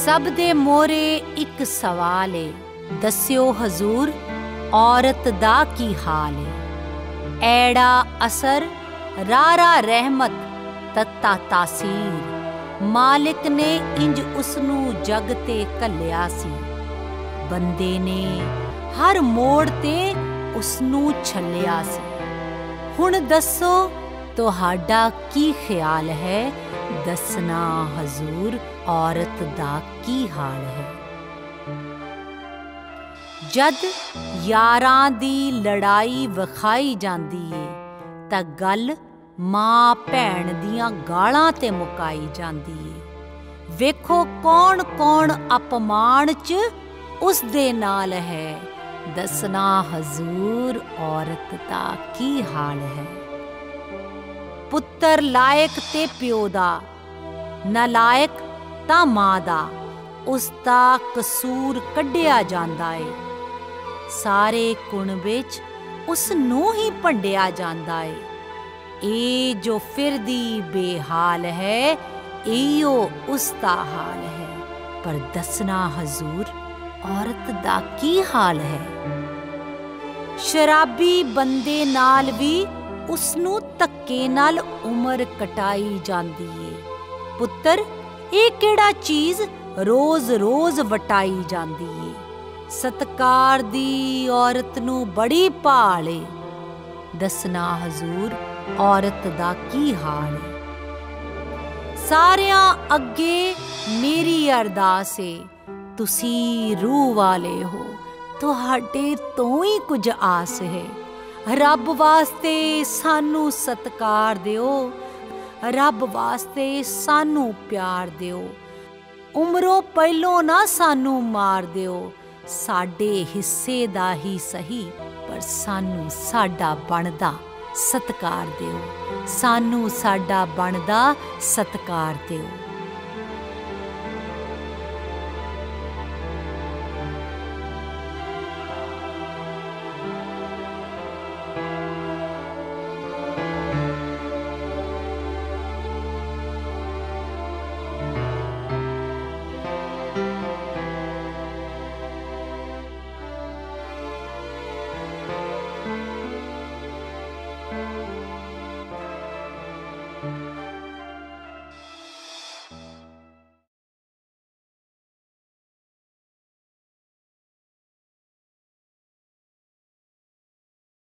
सब दे मोरे एक सवाल है, दस्यो हजूर औरत दा की हाल है। ऐड़ा असर रारा रहमत तत्ता तासीर, मालिक ने इंज उसनू जग ते घल्लिया सी। बंदे ने हर मोड़ ते उसनू छल्लिया सी। हुण दसो तुहाडा की ख्याल है, दसना हजूर औरत दा की हाल है। जद यारां दी लड़ाई विखाई जांदी है तां गल मां भैण दियां गालां ते मुकाई जांदी है। वेखो कौन कौन अपमान च उस दे नाल है, दसना हजूर औरत दा की हाल है। पुत्तर लायक ते प्यो दा, नालायक तां मां दा, उस दा कसूर कड्ढिया जांदा है। सारे कुणबे च उस नूं ही भंडिया जांदा है। ए जो फिरदी बेहाल है, इयो उस दा हाल है। पर दसना हजूर औरत दा की हाल है। शराबी बंदे नाल भी उसनू धक्के नाल उमर कटाई जांदी है। पुत्तर ਇਹ ਕਿਹੜਾ ਚੀਜ਼ ਰੋਜ਼ ਰੋਜ਼ ਵਟਾਈ ਜਾਂਦੀ ਏ। ਸਤਕਾਰ ਦੀ ਔਰਤ ਨੂੰ ਬੜੀ ਭਾਲ ਏ, ਦਸਣਾ ਹਜ਼ੂਰ ਔਰਤ ਦਾ ਕੀ ਹਾਲ ਏ। ਸਾਰਿਆਂ ਅੱਗੇ ਮੇਰੀ ਅਰਦਾਸ ਏ, ਤੁਸੀਂ ਰੂਹ ਵਾਲੇ ਹੋ, ਤੁਹਾਡੇ ਤੋਂ ਹੀ ਕੁਝ ਆਸ ਹੈ। ਰੱਬ ਵਾਸਤੇ ਸਾਨੂੰ ਸਤਕਾਰ ਦਿਓ, ਰੱਬ ਵਾਸਤੇ ਸਾਨੂੰ ਪਿਆਰ ਦਿਓ। ਉਮਰੋਂ ਪਹਿਲੋਂ ਨਾ ਸਾਨੂੰ ਮਾਰ ਦਿਓ, ਸਾਡੇ ਹਿੱਸੇ ਦਾ ਹੀ ਸਹੀ, ਪਰ ਸਾਨੂੰ ਸਾਡਾ ਬਣਦਾ ਸਤਕਾਰ ਦਿਓ, ਸਾਨੂੰ ਸਾਡਾ ਬਣਦਾ ਸਤਕਾਰ ਦਿਓ।